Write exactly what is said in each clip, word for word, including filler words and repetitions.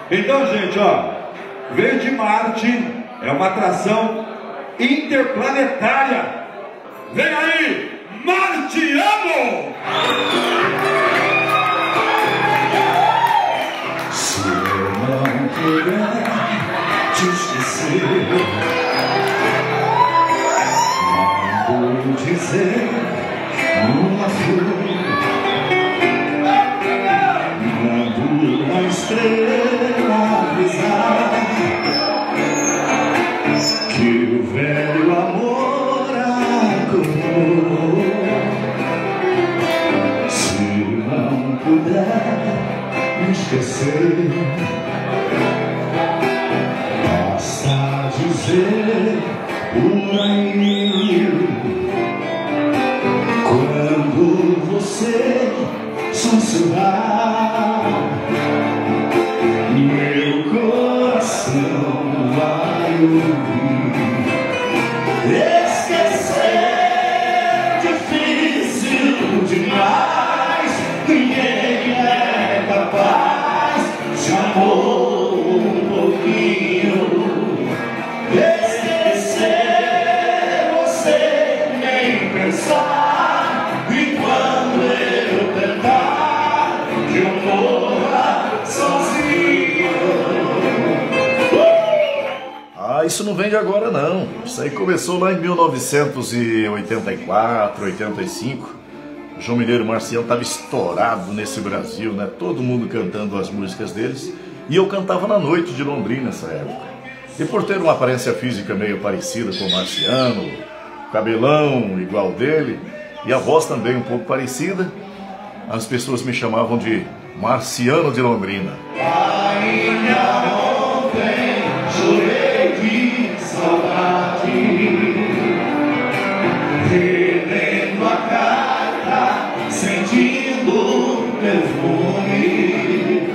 Então, gente, ó, veio de Marte, é uma atração interplanetária. Vem aí, Martiano! Se eu não puder te esquecer, mando dizer uma flor, mando uma estrela avisar que o velho amor acordou. Se não puder me esquecer, basta dizer por aí, quando você sussurrar, meu coração vai ouvir. Esquecer difícil demais, ninguém é capaz. Se amor um pouquinho, esquecer você nem pensar. E quando eu tentar, que eu morra sozinho. Ah, isso não vem de agora não. Isso aí começou lá em mil novecentos e oitenta e quatro, oitenta e cinco. O João Mineiro Marciano estava estourado nesse Brasil, né? Todo mundo cantando as músicas deles. E eu cantava na noite de Londrina nessa época. E por ter uma aparência física meio parecida com o Marciano, cabelão igual dele, e a voz também um pouco parecida, as pessoas me chamavam de Marciano de Londrina. Ainda ontem chorei de saudade, relendo a carta, sentindo o perfume.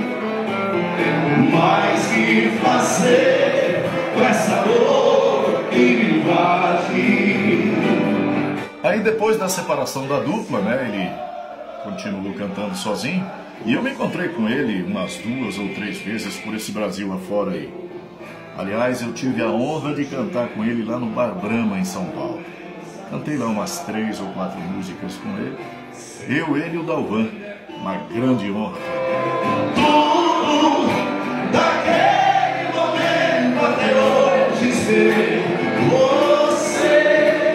Mas que fazer com essa dor que me invade? Aí depois da separação da dupla, né, ele continuou cantando sozinho, e eu me encontrei com ele umas duas ou três vezes por esse Brasil afora aí. Aliás, eu tive a honra de cantar com ele lá no Bar Brahma, em São Paulo. Cantei lá umas três ou quatro músicas com ele. Eu, ele e o Dalvan. Uma grande honra. Tudo daquele momento até hoje ser você.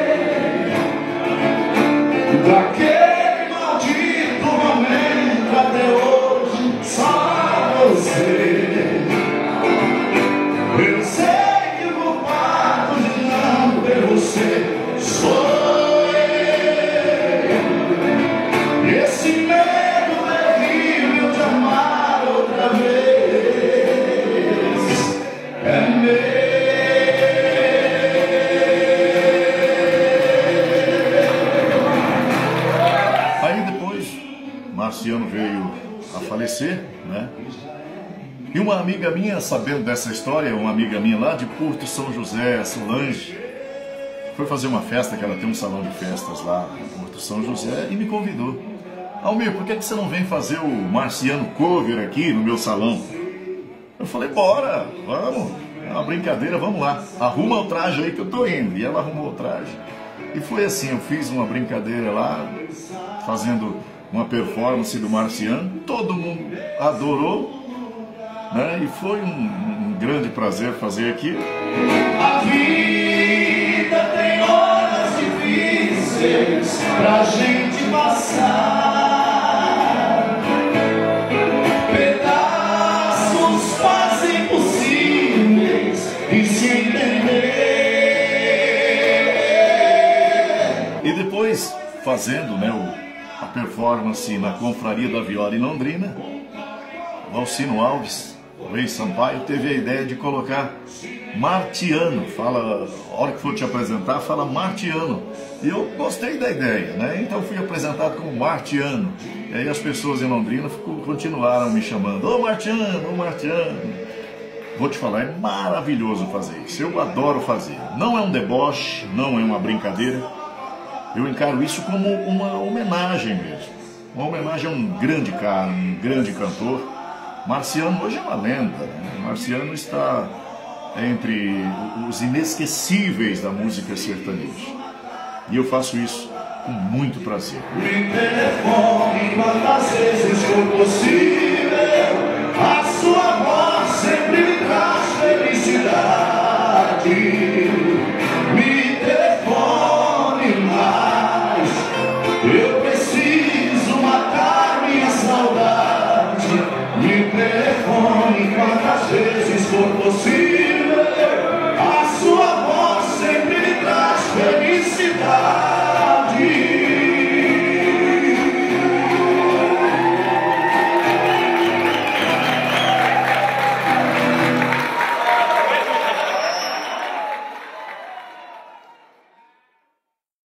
Daquele maldito momento até hoje só você. Eu sei que o culpado de não ter você sou eu. Esse medo terrível de amar outra vez é meu. Aí depois, Marciano veio a falecer, né? E uma amiga minha, sabendo dessa história, uma amiga minha lá de Porto São José, Solange, foi fazer uma festa, que ela tem um salão de festas lá em Porto São José, e me convidou. Almir, por que que você não vem fazer o Marciano cover aqui no meu salão? Eu falei, bora, vamos, é uma brincadeira, vamos lá. Arruma o traje aí que eu tô indo. E ela arrumou o traje. E foi assim, eu fiz uma brincadeira lá, fazendo uma performance do Marciano, todo mundo adorou, né? E foi um, um grande prazer fazer aquilo. A vida tem horas difíceis pra gente passar, pedaços quase impossíveis de se entender. E depois, fazendo, né, o, a performance na Confraria da Viola em Londrina, o Alcino Alves, o Rei Sampaio, teve a ideia de colocar Martiano. Fala, a hora que for te apresentar, fala Martiano. E eu gostei da ideia, né? Então fui apresentado como Martiano. E aí as pessoas em Londrina ficou, continuaram me chamando, ô Martiano, ô Martiano. Vou te falar, é maravilhoso fazer isso. Eu adoro fazer. Não é um deboche, não é uma brincadeira. Eu encaro isso como uma homenagem mesmo. Uma homenagem a um grande cara, um grande cantor, Marciano hoje é uma lenda, né? Marciano está entre os inesquecíveis da música sertaneja. E eu faço isso com muito prazer. Me telefone quantas vezes for possível.